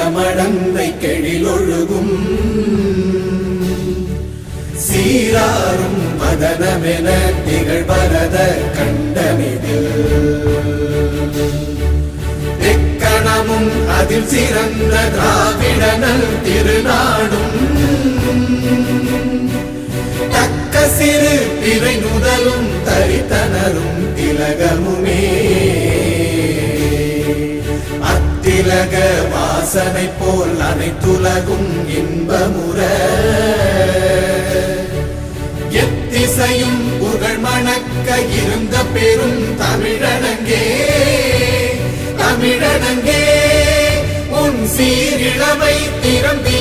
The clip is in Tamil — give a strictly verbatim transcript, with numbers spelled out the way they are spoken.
வீரமடந்தை கெழிலொழுகும் சீராரும் மதனமென திகழ்பரத கண்டமிதில் எக்கணமும் அதில் சிறந்த திராவிடனல் திருநாடும் தக்க சிறு பிறை நுதலும் தரித்தனரும் திலகமுமே அத்திலக வாசனை போல் அனைத்துலகும் இன்பமுற எத்திசையும் புகழ் மணக்க இருந்த பெரும் தமிழனங்கே தமிழனங்கே உன் சீரிழமை திறம்பி